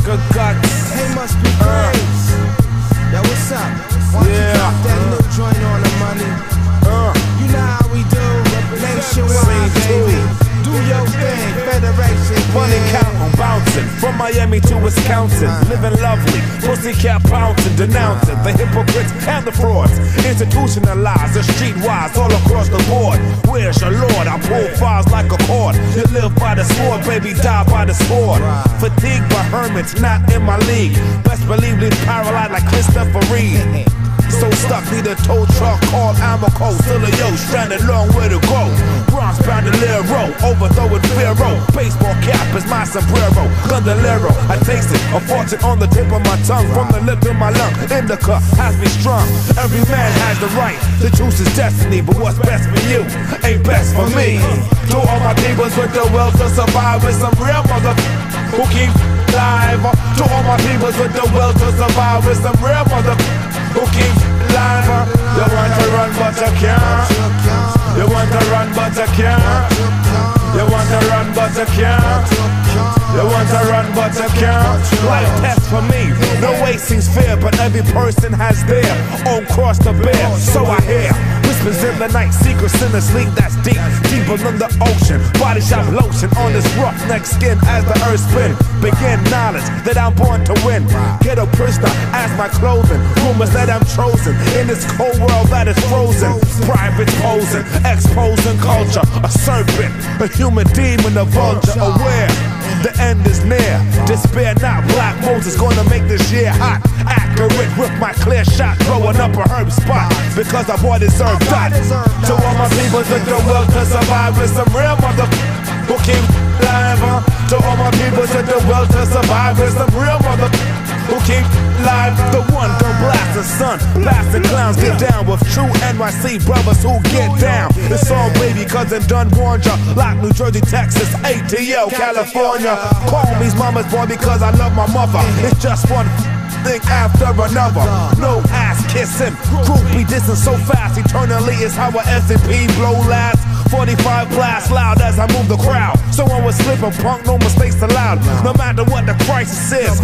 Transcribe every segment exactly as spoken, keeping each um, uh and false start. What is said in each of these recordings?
of guts. They must be crazy. Uh. Yo, what's up? Why don't yeah. you drop that new joint on the money? Uh. You know how we do. Nationwide, baby. Do your thing, Federation. Money counting, bouncing from Miami to Wisconsin, living lovely, pussycat pouncing, denouncing the hypocrites and the frauds, institutionalized and streetwise all across the board. Where's your lord? I pull files like a cord. You live by the sword, baby, die by the sword. Fatigued by hermits, not in my league. Best believe lead paralyzed like Christopher Reed. So stuck, need a tow truck called Amoco. Still a yo, stranded, long way to go. Bronx bound to Lero, overthrowing Pharaoh. Baseball cap is my sombrero. Gondolero, I taste it, a fortune on the tip of my tongue. From the lip to my lung, indica has me strung. Every man has the right to choose his destiny, but what's best for you ain't best for me. To all my peoples with the will to survive, with some real mother who keep live. To all my peoples with the will to survive, with some real mother who keep live. You want to run but you can't. You want to run but you can't. You want to run but you can't. You want to run but you can't. Life test for me, no way seems fair, but every person has their own cross to bear. So I hear whispers in the night, secrets in the sleep that's deep, deeper than the ocean. Body shop lotion on this roughneck skin as the earth spin. Begin knowledge that I'm born to win. Get a prisoner as my clothing. Rumors that I'm chosen in this cold world that is frozen. Private posing, exposing culture. A serpent, a human demon, a vulture. Aware the end is near. Despair not, Black Moses gonna make this year hot. Accurate with my clear shot, blowing up a herb spot because I boy deserve that. To all my people with the will to survive, with some real mother who keep live. To all my people with the will to survive, with some real mother who keep live. The one gon' blast the sun, blasting clowns get down with true N Y C brothers who get down. It's all baby cousin done warned ya. Like New Jersey, Texas, A T L, California. Call me's mama's boy because I love my mother. It's just one thing after another. No ass kissing, groupie dissing so fast. Eternally is how a S and P blow last. forty-five blast loud as I move the crowd. Someone was slipping, punk, no mistakes allowed. No matter what the crisis is,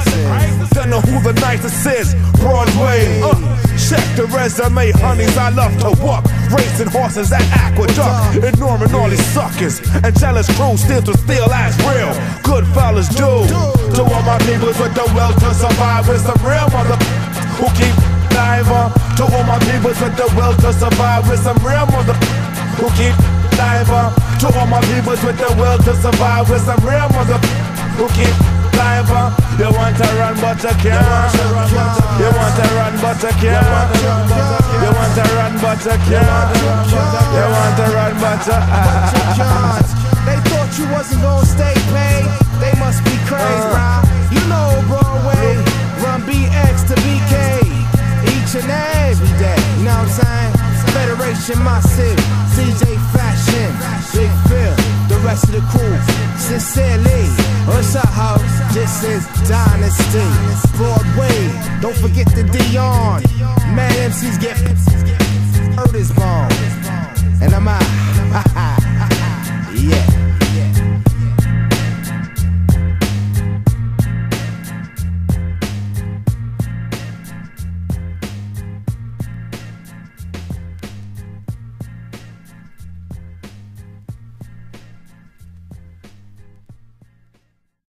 don't know who the nicest is. Broadway, uh, check the resume, honeys. I love to walk, racing horses at Aqueduct, ignoring all these suckers and jealous crews. Still to steal as real, good fellas do. To all my peoples with the will to survive, with some real mother who keep live. To all my peoples with the will to survive, with some real mother who keep live. To all my peoples with the will to survive, with some real mother who keep live. You want to run but you can't. You want to run but you can't. You want to run but you can't. You want to run but you can't. They thought you wasn't gonna stay paid. They must be crazy, bro. You know Broadway, run B X to B K each and every day. You know what I'm saying? Federation, my city, C J Fashion, Big Phil, the rest of the crew, sincerely. What's up, ho? This is Dynasty, Broadway. Don't forget the Dion. Man, M Cs get